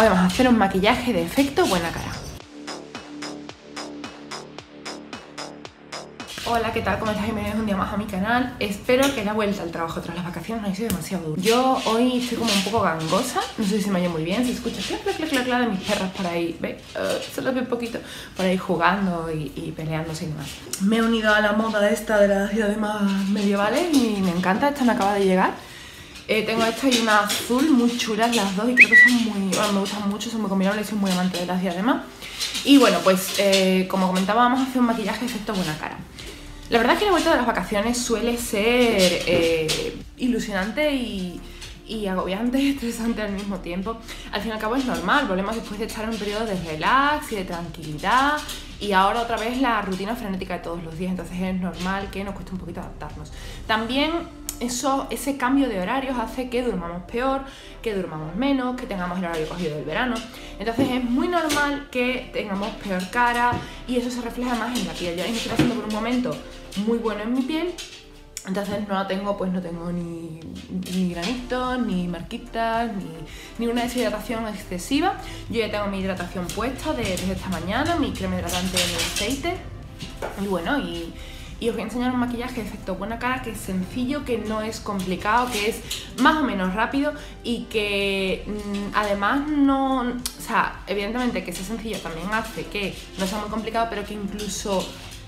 Hoy vamos a hacer un maquillaje de efecto buena cara. Hola, ¿qué tal? ¿Cómo estáis? Bienvenidos un día más a mi canal. Espero que la vuelta al trabajo tras las vacaciones no haya sido demasiado duro. Yo hoy estoy como un poco gangosa, no sé si se me oye muy bien, se escucha clac de mis perras por ahí, ¿veis? Se los ve un poquito por ahí jugando y peleándose y demás. Me he unido a la moda esta de las diademas medievales y me encanta, esta me acaba de llegar. Tengo esta y una azul, muy chulas las dos y creo que son muy, bueno, me gustan mucho, son muy combinables y soy muy amante de las diademas. Y bueno, pues como comentaba, vamos a hacer un maquillaje de efecto buena cara. La verdad es que la vuelta de las vacaciones suele ser ilusionante y agobiante y estresante al mismo tiempo. Al fin y al cabo es normal, volvemos después de estar en un periodo de relax y de tranquilidad y ahora otra vez la rutina frenética de todos los días, entonces es normal que nos cueste un poquito adaptarnos. También ese cambio de horarios hace que durmamos peor, que durmamos menos, que tengamos el horario cogido del verano. Entonces es muy normal que tengamos peor cara y eso se refleja más en la piel. Yo ahora me estoy pasando por un momento muy bueno en mi piel, entonces no tengo ni granitos, ni marquitas, ni una deshidratación excesiva. Yo ya tengo mi hidratación puesta desde esta mañana, mi crema hidratante en el aceite y bueno, y os voy a enseñar un maquillaje de efecto buena cara que es sencillo, que no es complicado, que es más o menos rápido y que además no... O sea, evidentemente que sea sencillo también hace que no sea muy complicado, pero que incluso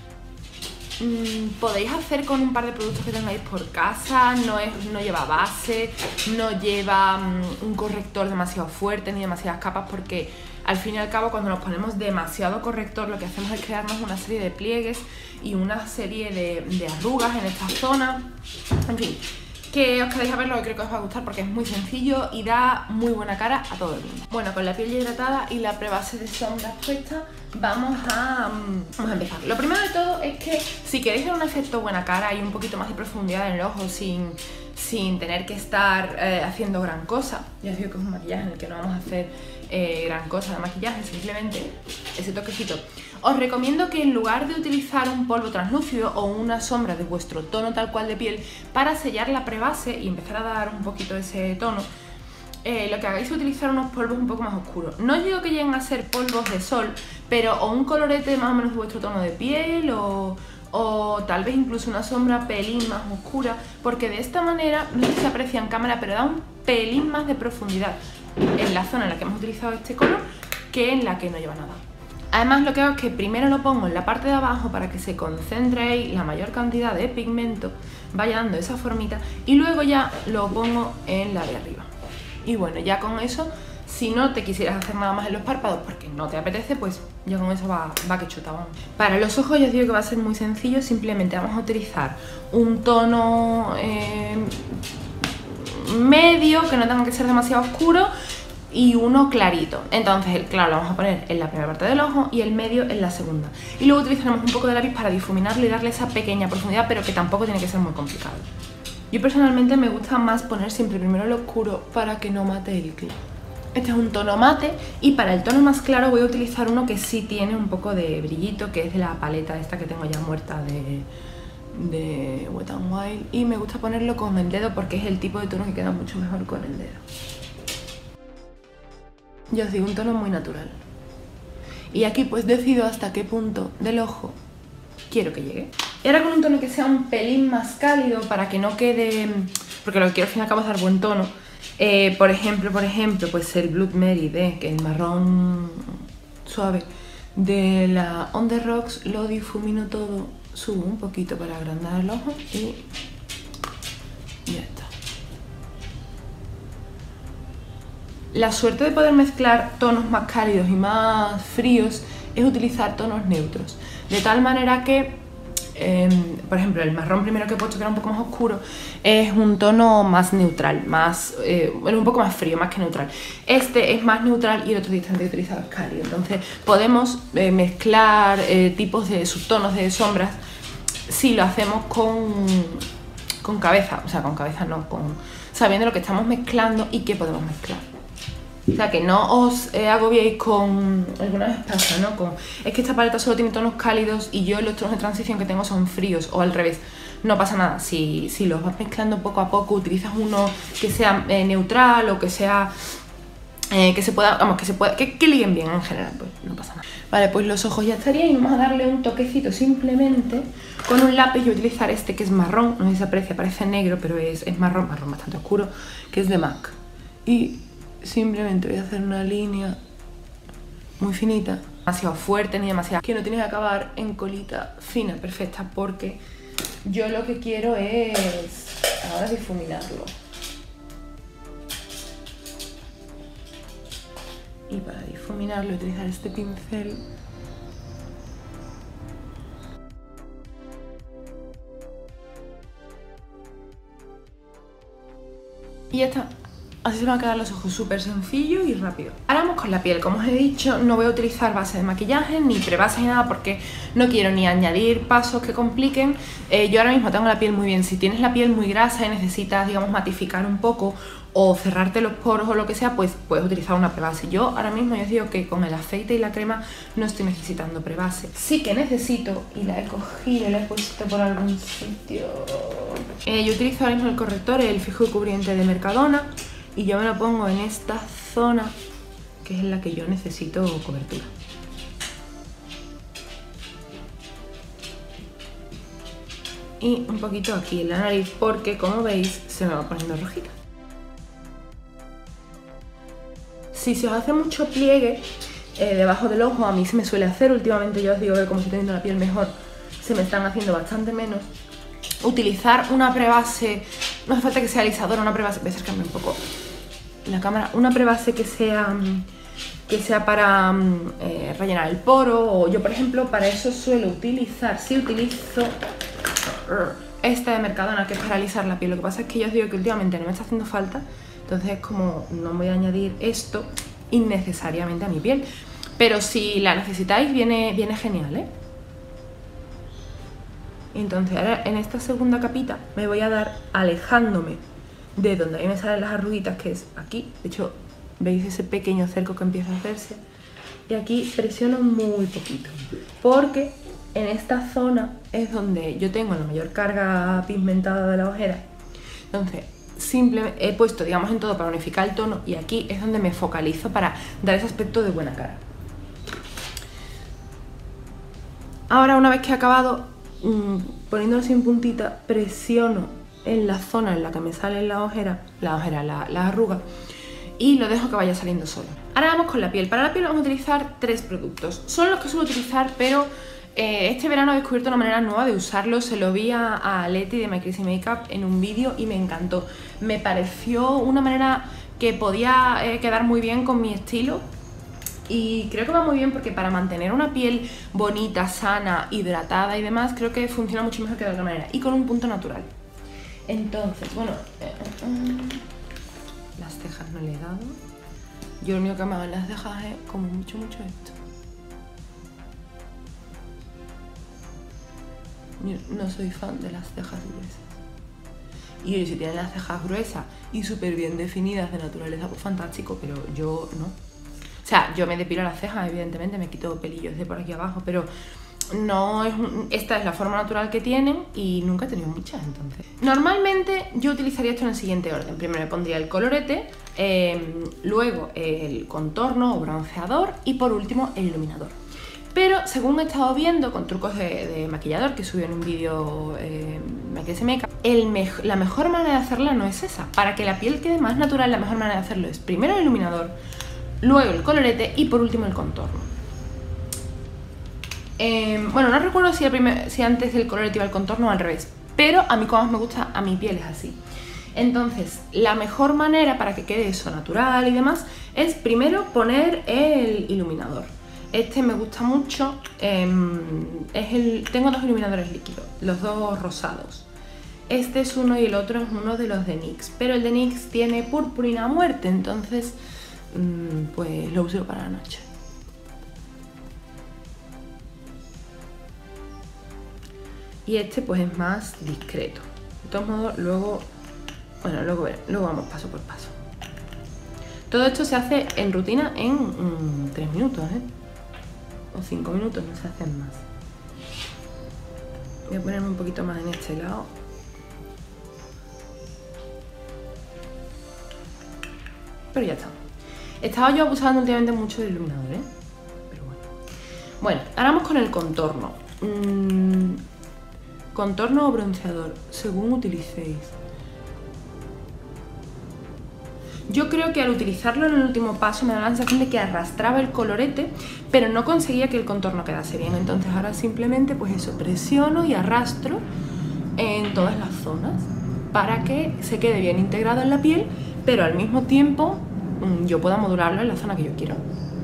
podéis hacer con un par de productos que tengáis por casa. No lleva base, no lleva un corrector demasiado fuerte ni demasiadas capas, porque al fin y al cabo cuando nos ponemos demasiado corrector lo que hacemos es crearnos una serie de pliegues y una serie de arrugas en esta zona. En fin, que os queréis a verlo, que creo que os va a gustar porque es muy sencillo y da muy buena cara a todo el mundo. Bueno, con la piel ya hidratada y la prebase de sombras puesta, vamos a empezar. Lo primero de todo es que si queréis dar un efecto buena cara y un poquito más de profundidad en el ojo sin tener que estar haciendo gran cosa, ya os digo que es un maquillaje en el que no vamos a hacer gran cosa de maquillaje, simplemente ese toquecito. Os recomiendo que en lugar de utilizar un polvo translúcido o una sombra de vuestro tono tal cual de piel para sellar la prebase y empezar a dar un poquito ese tono, lo que hagáis es utilizar unos polvos un poco más oscuros. No digo que lleguen a ser polvos de sol, pero o un colorete más o menos de vuestro tono de piel o tal vez incluso una sombra pelín más oscura, porque de esta manera, no sé si se aprecia en cámara, pero da un pelín más de profundidad en la zona en la que hemos utilizado este color que en la que no lleva nada. Además lo que hago es que primero lo pongo en la parte de abajo para que se concentre ahí la mayor cantidad de pigmento, vaya dando esa formita, y luego ya lo pongo en la de arriba. Y bueno, ya con eso, si no te quisieras hacer nada más en los párpados porque no te apetece, pues ya con eso va que chuta, vamos. Para los ojos ya os digo que va a ser muy sencillo, simplemente vamos a utilizar un tono medio, que no tenga que ser demasiado oscuro, y uno clarito. Entonces el claro lo vamos a poner en la primera parte del ojo y el medio en la segunda. Y luego utilizaremos un poco de lápiz para difuminarlo y darle esa pequeña profundidad, pero que tampoco tiene que ser muy complicado. Yo personalmente me gusta más poner siempre primero el oscuro para que no mate el claro. Este es un tono mate y para el tono más claro voy a utilizar uno que sí tiene un poco de brillito, que es de la paleta esta que tengo ya muerta de Wet n Wild, y me gusta ponerlo con el dedo porque es el tipo de tono que queda mucho mejor con el dedo. Ya os digo, un tono muy natural. Y aquí pues decido hasta qué punto del ojo quiero que llegue. Y ahora con un tono que sea un pelín más cálido para que no quede... Porque lo que quiero al fin y al cabo es dar buen tono. Por ejemplo, pues el Blood Mary que el marrón suave de la On The Rocks, lo difumino todo, subo un poquito para agrandar el ojo y ya está. La suerte de poder mezclar tonos más cálidos y más fríos es utilizar tonos neutros, de tal manera que, por ejemplo, el marrón primero que he puesto, que era un poco más oscuro, es un tono más neutral, bueno, un poco más frío, más que neutral. Este es más neutral y el otro distante que he utilizado es cálido. Entonces podemos mezclar tipos de subtonos de sombras si lo hacemos con cabeza, o sea, con cabeza no, sabiendo lo que estamos mezclando y qué podemos mezclar. O sea, que no os agobiéis con... Alguna vez pasa, ¿no? Es que esta paleta solo tiene tonos cálidos y yo los tonos de transición que tengo son fríos, o al revés. No pasa nada, si los vas mezclando poco a poco, utilizas uno que sea neutral o que sea que se pueda, vamos, que liguen bien en general, pues no pasa nada. Vale, pues los ojos ya estarían y vamos a darle un toquecito simplemente con un lápiz. Yo voy a utilizar este que es marrón, no sé si se aprecia, parece negro, pero es marrón bastante oscuro, que es de MAC. Y simplemente voy a hacer una línea muy finita, demasiado fuerte ni demasiado, que no tiene que acabar en colita fina, perfecta, porque yo lo que quiero es ahora difuminarlo. Y para difuminarlo utilizar este pincel. Y ya está. Así se van a quedar los ojos, súper sencillo y rápido. Ahora vamos con la piel. Como os he dicho, no voy a utilizar base de maquillaje, ni prebase ni nada, porque no quiero ni añadir pasos que compliquen. Yo ahora mismo tengo la piel muy bien. Si tienes la piel muy grasa y necesitas, digamos, matificar un poco o cerrarte los poros o lo que sea, pues puedes utilizar una prebase. Yo ahora mismo ya os digo que con el aceite y la crema no estoy necesitando prebase. Sí que necesito, y la he cogido y la he puesto por algún sitio. Yo utilizo ahora mismo el corrector, el fijo y cubriente de Mercadona. Y yo me lo pongo en esta zona, que es en la que yo necesito cobertura. Y un poquito aquí en la nariz, porque como veis se me va poniendo rojita. Si se os hace mucho pliegue debajo del ojo, a mí se me suele hacer, últimamente yo os digo que como estoy teniendo la piel mejor, se me están haciendo bastante menos. Utilizar una prebase, no hace falta que sea alisadora, una prebase, voy a acercarme un poco la cámara, una prebase que sea para rellenar el poro, o yo por ejemplo para eso suelo utilizar, sí utilizo esta de Mercadona, que es para alisar la piel. Lo que pasa es que yo os digo que últimamente no me está haciendo falta, entonces como no voy a añadir esto innecesariamente a mi piel, pero si la necesitáis viene genial, ¿eh? Entonces ahora en esta segunda capita me voy a dar alejándome de donde a mí me salen las arruguitas, que es aquí. De hecho, veis ese pequeño cerco que empieza a hacerse. Y aquí presiono muy poquito, porque en esta zona es donde yo tengo la mayor carga pigmentada de la ojera. Entonces, simplemente he puesto, digamos, en todo para unificar el tono, y aquí es donde me focalizo para dar ese aspecto de buena cara. Ahora, una vez que he acabado, poniéndolo así en puntita, presiono en la zona en la que me sale la arruga, y lo dejo que vaya saliendo solo. Ahora vamos con la piel. Para la piel vamos a utilizar 3 productos. Son los que suelo utilizar, pero este verano he descubierto una manera nueva de usarlo. Se lo vi a Leti de My Crazy Makeup en un vídeo y me encantó. Me pareció una manera que podía quedar muy bien con mi estilo. Y creo que va muy bien porque para mantener una piel bonita, sana, hidratada y demás, creo que funciona mucho mejor que de otra manera. Y con un punto natural. Entonces, bueno, las cejas no le he dado. Yo lo único que me hago en las cejas es como mucho esto. Yo no soy fan de las cejas gruesas. Y si tienen las cejas gruesas y súper bien definidas de naturaleza, pues fantástico, pero yo no. O sea, yo me depilo las cejas, evidentemente, me quito pelillos de por aquí abajo, pero no es esta es la forma natural que tienen y nunca he tenido muchas, entonces. Normalmente yo utilizaría esto en el siguiente orden. Primero me pondría el colorete, luego el contorno o bronceador y por último el iluminador. Pero según he estado viendo con trucos de maquillador que subí en un vídeo My Crazy Makeup, la mejor manera de hacerla no es esa. Para que la piel quede más natural, la mejor manera de hacerlo es primero el iluminador, luego el colorete y por último el contorno. Bueno, no recuerdo si antes del colorete iba el contorno o al revés, pero a mí como más me gusta, a mi piel es así. Entonces, la mejor manera para que quede eso natural y demás es primero poner el iluminador. Este me gusta mucho, tengo 2 iluminadores líquidos, los 2 rosados. Este es uno y el otro es uno de los de NYX, pero el de NYX tiene purpurina a muerte, entonces pues lo uso para la noche. Y este pues es más discreto. De todos modos, luego vamos paso por paso. Todo esto se hace en rutina en 3 minutos, o 5 minutos, no se hacen más. Voy a ponerme un poquito más en este lado. Pero ya está. Estaba yo abusando últimamente mucho del iluminador, ¿eh? Pero bueno. Bueno, ahora vamos con el contorno. Contorno o bronceador, según utilicéis. Yo creo que al utilizarlo en el último paso me da la sensación de que arrastraba el colorete, pero no conseguía que el contorno quedase bien. Entonces ahora simplemente pues eso, presiono y arrastro en todas las zonas para que se quede bien integrado en la piel, pero al mismo tiempo yo pueda modularlo en la zona que yo quiero.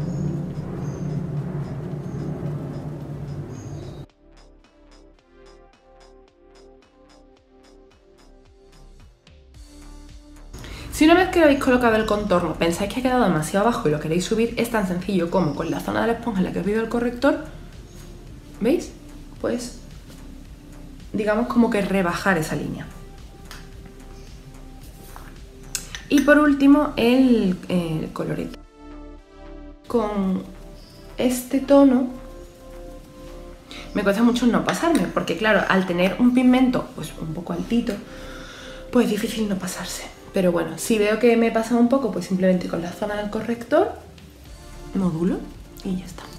Si una vez que habéis colocado el contorno pensáis que ha quedado demasiado bajo y lo queréis subir, es tan sencillo como con la zona de la esponja en la que os pido el corrector, ¿veis? Pues digamos como que rebajar esa línea. Y por último el colorete. Con este tono me cuesta mucho no pasarme, porque claro, al tener un pigmento pues un poco altito, pues es difícil no pasarse. Pero bueno, si veo que me he pasado un poco, pues simplemente con la zona del corrector modulo y ya está.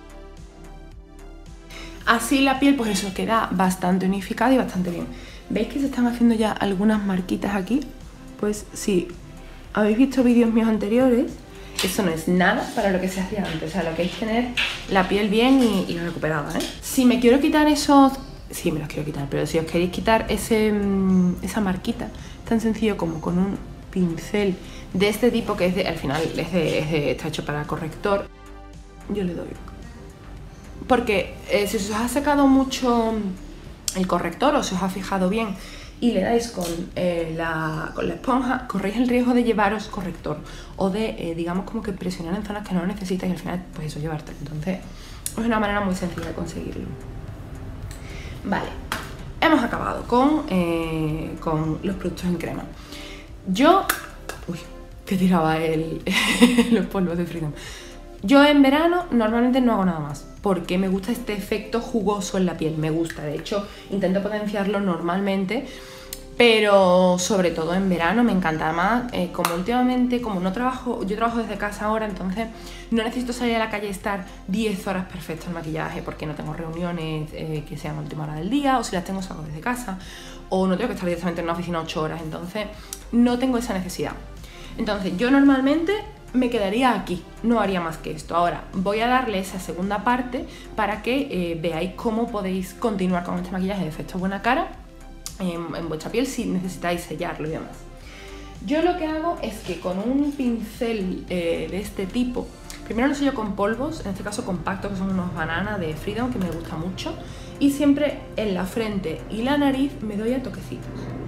Así la piel, pues eso, queda bastante unificada y bastante bien. ¿Veis que se están haciendo ya algunas marquitas aquí? Pues si habéis visto vídeos míos anteriores, eso no es nada para lo que se hacía antes. O sea, lo que es tener la piel bien y recuperada, ¿eh? Si me quiero quitar esos... Sí, me los quiero quitar, pero si os queréis quitar esa marquita, tan sencillo como con un pincel de este tipo, que es de, al final está hecho para corrector, yo le doy. Porque si os ha secado mucho el corrector o se os ha fijado bien y le dais con la esponja, corréis el riesgo de llevaros corrector o de, digamos, como que presionar en zonas que no lo necesitas y al final, pues eso, llevártelo. Entonces, es una manera muy sencilla de conseguirlo. Vale, hemos acabado con los productos en crema. Yo... Uy, que tiraba los polvos de Freedom. Yo en verano normalmente no hago nada más, porque me gusta este efecto jugoso en la piel, me gusta. De hecho, intento potenciarlo normalmente, pero sobre todo en verano me encanta más. Como últimamente, como no trabajo, yo trabajo desde casa ahora, entonces no necesito salir a la calle y estar 10 horas perfecto en maquillaje, porque no tengo reuniones que sean a última hora del día, o si las tengo salgo desde casa, o no tengo que estar directamente en una oficina 8 horas, entonces no tengo esa necesidad. Entonces yo normalmente me quedaría aquí, no haría más que esto. Ahora voy a darle esa segunda parte para que veáis cómo podéis continuar con este maquillaje de efecto buena cara en vuestra piel si necesitáis sellarlo y demás. Yo lo que hago es que con un pincel de este tipo, primero lo sello con polvos, en este caso compactos, que son unos bananas de Freedom, que me gusta mucho, y siempre en la frente y la nariz me doy a toquecitos.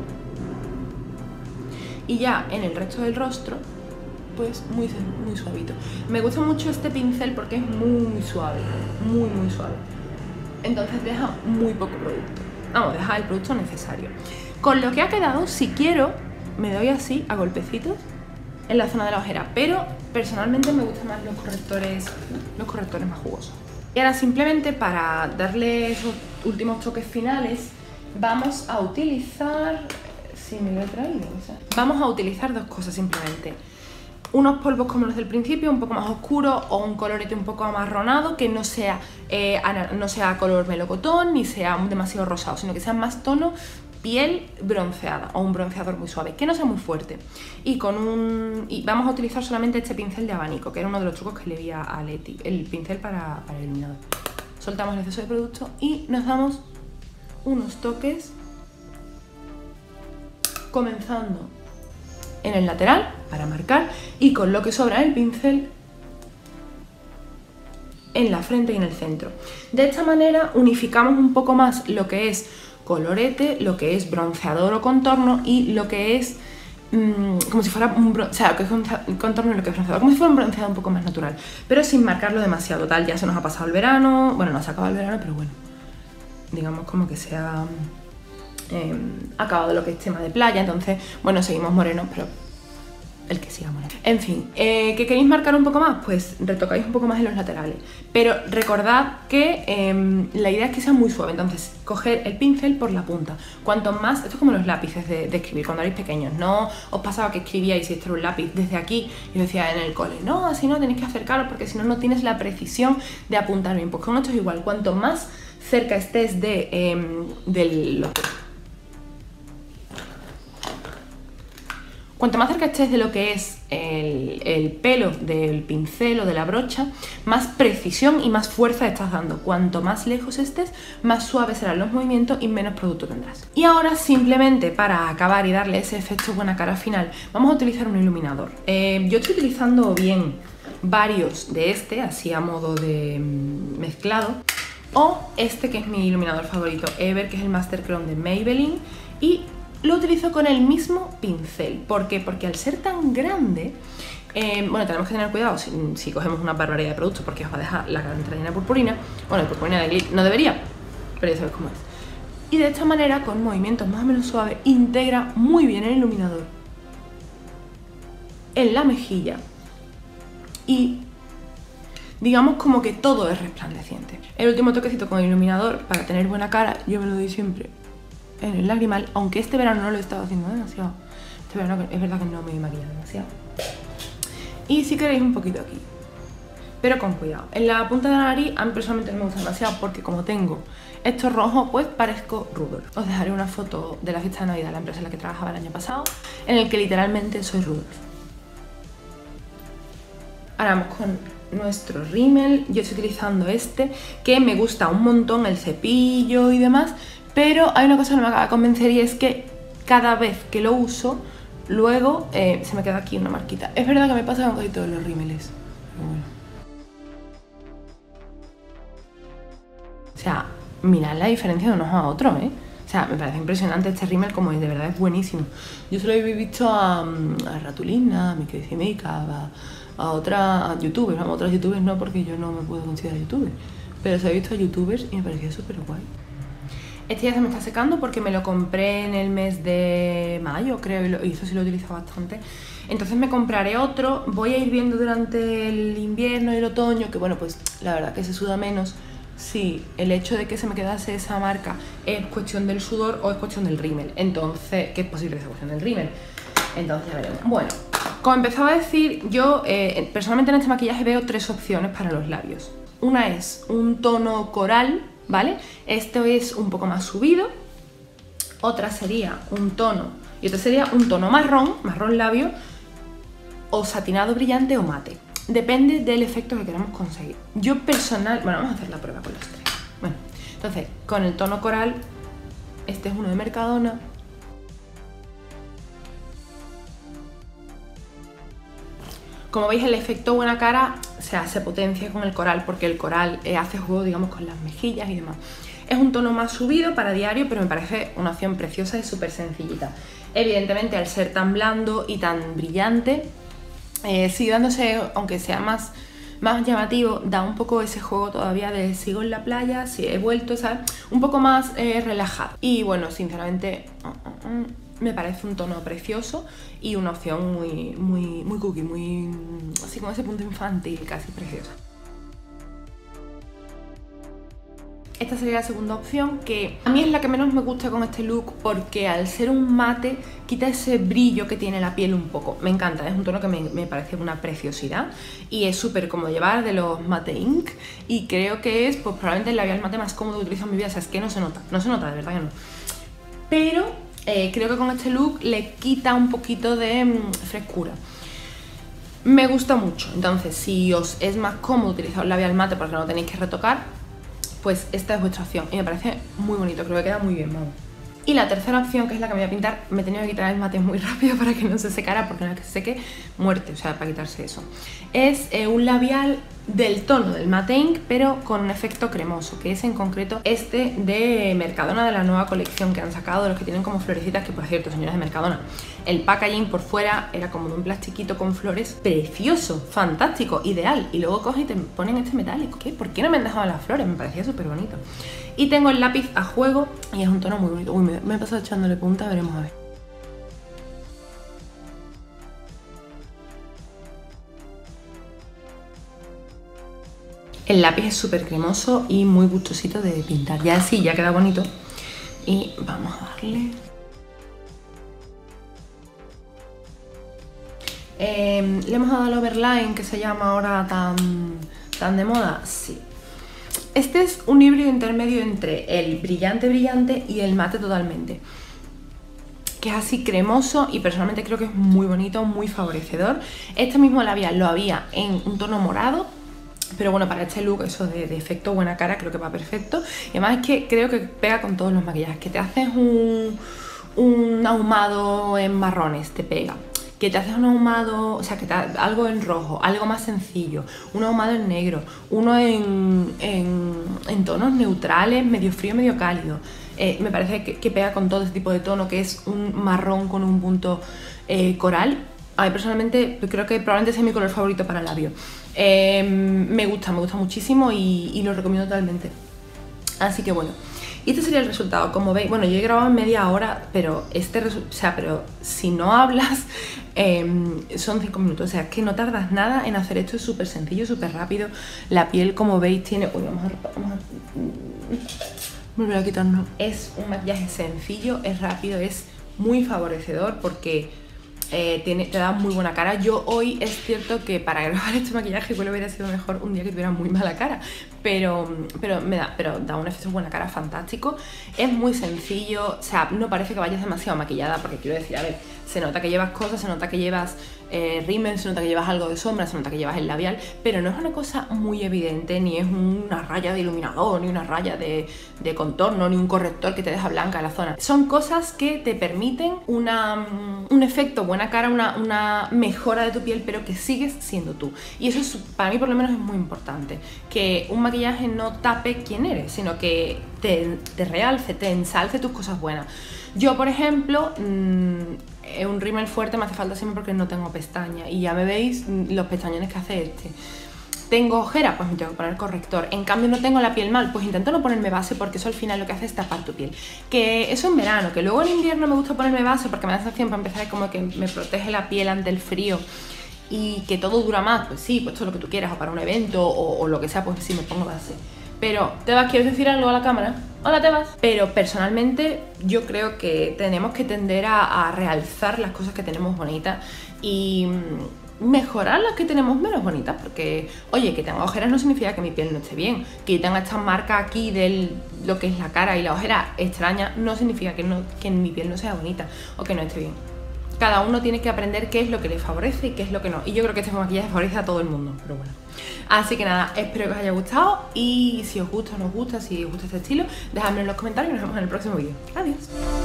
Y ya en el resto del rostro, pues muy suavito. Me gusta mucho este pincel porque es muy suave, muy suave. Entonces deja muy poco producto. Vamos, deja el producto necesario. Con lo que ha quedado, si quiero, me doy así a golpecitos en la zona de la ojera, pero personalmente me gustan más los correctores más jugosos. Y ahora simplemente para darle esos últimos toques finales, vamos a utilizar... Si me lo he traído, o sea, vamos a utilizar dos cosas simplemente. Unos polvos como los del principio, un poco más oscuros, o un colorete un poco amarronado, que no sea color melocotón ni sea demasiado rosado, sino que sea más tono piel bronceada, o un bronceador muy suave, que no sea muy fuerte. Y vamos a utilizar solamente este pincel de abanico, que era uno de los trucos que le di a Leti, el pincel para el iluminador. Soltamos el exceso de producto y nos damos unos toques, comenzando en el lateral para marcar y con lo que sobra el pincel en la frente y en el centro. De esta manera unificamos un poco más lo que es colorete, lo que es bronceador o contorno y lo que es como si fuera un bronceado, que es un contorno y lo que es bronceador, como si fuera un bronceado un poco más natural, pero sin marcarlo demasiado. Tal, ya se nos ha pasado el verano, bueno, no se ha acabado el verano, pero bueno, digamos como que se ha acabado lo que es tema de playa, entonces, bueno, seguimos morenos, pero el que siga molando. En fin, ¿que queréis marcar un poco más? Pues retocáis un poco más en los laterales. Pero recordad que la idea es que sea muy suave, entonces coger el pincel por la punta. Cuanto más, esto es como los lápices de escribir cuando erais pequeños, no os pasaba que escribíais y este era un lápiz desde aquí y os decía en el cole, no, así no, tenéis que acercaros porque si no, no tienes la precisión de apuntar bien. Pues con esto es igual, cuanto más cerca estés cuanto más cerca estés de lo que es el pelo del pincel o de la brocha, más precisión y más fuerza estás dando. Cuanto más lejos estés, más suaves serán los movimientos y menos producto tendrás. Y ahora, simplemente para acabar y darle ese efecto buena cara final, vamos a utilizar un iluminador. Yo estoy utilizando bien varios de así a modo de mezclado, o este que es mi iluminador favorito, Ever, que es el Master Chrome de Maybelline, y lo utilizo con el mismo pincel. ¿Por qué? Porque al ser tan grande, bueno, tenemos que tener cuidado si cogemos una barbaridad de productos porque os va a dejar la cara entera llena de purpurina. Bueno, de purpurina de glitter no debería, pero ya sabéis cómo es. Y de esta manera, con movimientos más o menos suaves, integra muy bien el iluminador en la mejilla y digamos como que todo es resplandeciente. El último toquecito con el iluminador para tener buena cara, yo me lo doy siempre en el lagrimal, aunque este verano no lo he estado haciendo demasiado. Este verano es verdad que no me he maquillado demasiado. Y si queréis un poquito aquí, pero con cuidado. En la punta de la nariz a mí personalmente no me gusta demasiado porque como tengo esto rojo, pues parezco Rudolf. Os dejaré una foto de la fiesta de Navidad de la empresa en la que trabajaba el año pasado, en el que literalmente soy Rudolf. Ahora vamos con nuestro rímel. Yo estoy utilizando este, que me gusta un montón el cepillo y demás, pero hay una cosa que no me acaba de convencer y es que cada vez que lo uso, luego se me queda aquí una marquita. Es verdad que me pasa con casi todos los rímeles, pero bueno. O sea, mirad la diferencia de unos a otros, ¿eh? O sea, me parece impresionante este rímel, como es, de verdad es buenísimo. Yo solo he visto a Ratulina, a mi querida Makeup, a otras youtubers, vamos, a otras youtubers no, porque yo no me puedo considerar youtuber, pero se he visto a youtubers y me parecía súper guay. Este ya se me está secando porque me lo compré en el mes de mayo, creo, y eso sí lo utilizo bastante. Entonces me compraré otro. Voy a ir viendo durante el invierno y el otoño, que bueno, pues la verdad que se suda menos, si el hecho de que se me quedase esa marca es cuestión del sudor o es cuestión del rímel. Entonces, que es posible que sea cuestión del rímel. Entonces ya veremos. Bueno, como empezaba a decir, yo personalmente en este maquillaje veo tres opciones para los labios. Una es un tono coral, ¿vale? Esto es un poco más subido. Otra sería un tono, y otra sería un tono marrón, marrón labio, o satinado brillante o mate. Depende del efecto que queramos conseguir. Yo bueno, vamos a hacer la prueba con los tres. Bueno, entonces, con el tono coral, este es uno de Mercadona. Como veis, el efecto buena cara se potencia con el coral, porque el coral hace juego, digamos, con las mejillas y demás. Es un tono más subido para diario, pero me parece una opción preciosa y súper sencillita. Evidentemente, al ser tan blando y tan brillante, sigue dándose, aunque sea más llamativo, da un poco ese juego todavía de sigo en la playa, si he vuelto, ¿sabes? Un poco más relajado. Y bueno, sinceramente, me parece un tono precioso y una opción muy cookie, muy así como ese punto infantil, casi preciosa. Esta sería la segunda opción, que a mí es la que menos me gusta con este look, porque al ser un mate quita ese brillo que tiene la piel un poco. Me encanta, es un tono que me parece una preciosidad y es súper cómodo llevar, de los Mate Ink, y creo que es pues probablemente el labial mate más cómodo que utilizo en mi vida. O sea, es que no se nota, de verdad que no. Pero creo que con este look le quita un poquito de frescura. Me gusta mucho, entonces si os es más cómodo utilizar un labial mate porque no tenéis que retocar, pues esta es vuestra opción y me parece muy bonito, creo que queda muy bien, vamos. Y la tercera opción, que es la que me voy a pintar, me he tenido que quitar el mate muy rápido para que no se secara, porque una vez que se seque, muerte, o sea, para quitarse eso. Es un labial del tono del Mate Ink, pero con un efecto cremoso, que es en concreto este de Mercadona, de la nueva colección que han sacado, de los que tienen como florecitas, que por cierto, señoras de Mercadona, el packaging por fuera era como de un plastiquito con flores, precioso, fantástico, ideal, y luego cogen y te ponen este metálico. ¿Qué? ¿Por qué no me han dejado las flores? Me parecía súper bonito. Y tengo el lápiz a juego y es un tono muy bonito. Uy, me he pasado echándole punta, veremos a ver. El lápiz es súper cremoso y muy gustosito de pintar. Ya así, ya queda bonito. Y vamos a darle... ¿Le hemos dado el overline que se llama ahora tan de moda? Sí. Este es un híbrido intermedio entre el brillante brillante y el mate totalmente, que es así cremoso y personalmente creo que es muy bonito, muy favorecedor. Este mismo labial lo había en un tono morado, pero bueno, para este look, eso de efecto buena cara, creo que va perfecto. Y además es que creo que pega con todos los maquillajes. Que te haces un ahumado en marrones, te pega. Que te haces un ahumado, o sea, que algo en rojo, algo más sencillo, un ahumado en negro, uno en tonos neutrales, medio frío, medio cálido. Me parece que pega con todo este tipo de tono, que es un marrón con un punto coral. A mí personalmente creo que probablemente sea mi color favorito para labio. Me gusta muchísimo y lo recomiendo totalmente. Así que bueno. Y este sería el resultado, como veis. Bueno, yo he grabado en media hora, pero pero si no hablas, son 5 minutos. O sea, es que no tardas nada en hacer esto, es súper sencillo, súper rápido. La piel, como veis, tiene... Uy, vamos a volver a quitarnos. Es un maquillaje sencillo, es rápido, es muy favorecedor porque te da muy buena cara. Yo hoy es cierto que para grabar este maquillaje igual hubiera sido mejor un día que tuviera muy mala cara, pero da un efecto buena cara fantástico. Es muy sencillo, o sea, no parece que vayas demasiado maquillada, porque quiero decir, a ver, se nota que llevas cosas, se nota que llevas rímel, se nota que llevas algo de sombra, se nota que llevas el labial, pero no es una cosa muy evidente, ni es una raya de iluminador, ni una raya de contorno, ni un corrector que te deja blanca la zona. Son cosas que te permiten un efecto buena cara, una mejora de tu piel, pero que sigues siendo tú. Y eso es, para mí por lo menos es muy importante, que un maquillaje no tape quién eres, sino que te realce, te ensalce tus cosas buenas. Yo, por ejemplo, un rímel fuerte me hace falta siempre porque no tengo pestañas. Y ya me veis los pestañones que hace este. ¿Tengo ojeras? Pues me tengo que poner corrector. En cambio no tengo la piel mal, pues intento no ponerme base porque eso al final lo que hace es tapar tu piel. Que eso en verano, que luego en invierno me gusta ponerme base porque me da sensación para empezar como que me protege la piel ante el frío y que todo dura más. Pues sí, pues todo lo que tú quieras, o para un evento o lo que sea, pues sí me pongo base. Pero, Tebas, ¿quieres decir algo a la cámara? Hola, Tebas. Pero personalmente yo creo que tenemos que tender a realzar las cosas que tenemos bonitas y mejorar las que tenemos menos bonitas, porque, oye, que tenga ojeras no significa que mi piel no esté bien. Que tenga esta marca aquí de lo que es la cara y la ojera extraña no significa que mi piel no sea bonita o que no esté bien. Cada uno tiene que aprender qué es lo que le favorece y qué es lo que no. Y yo creo que este maquillaje favorece a todo el mundo, pero bueno. Así que nada, espero que os haya gustado y si os gusta o no os gusta, si os gusta este estilo, dejadme en los comentarios y nos vemos en el próximo vídeo. Adiós.